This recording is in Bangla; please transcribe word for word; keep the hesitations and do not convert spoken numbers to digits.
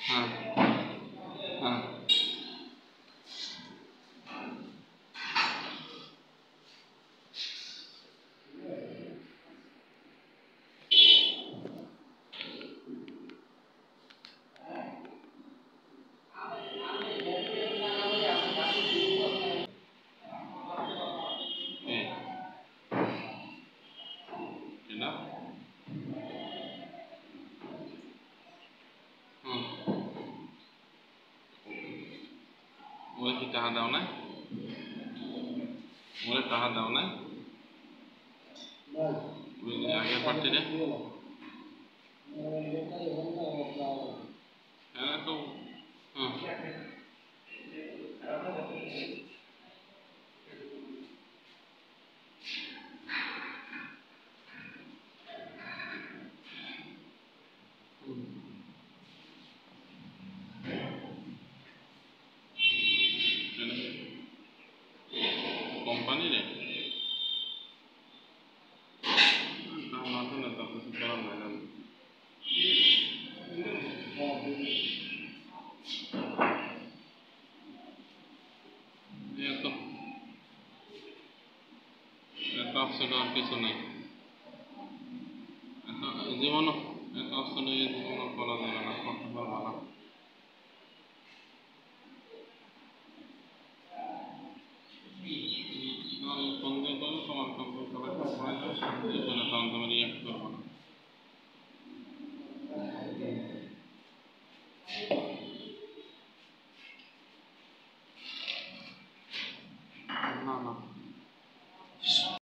হ্যাঁ হ্যাঁ এটা হুম ওরে কি টাকা দাও না ওরে টাকা দাও না ওই আগের পার্টিরে হ্যাঁ তো হুম কোম্পানিরে মাথা না তার কিছু করার নাই জানো এত এত আপসেট হওয়ার কিছু নেই এত জীবনও এত আপসেট হয়ে জীবনও করা যাবে না করতে পারবো না ফোন দিয়ে করলে তোমার কম্পিউটার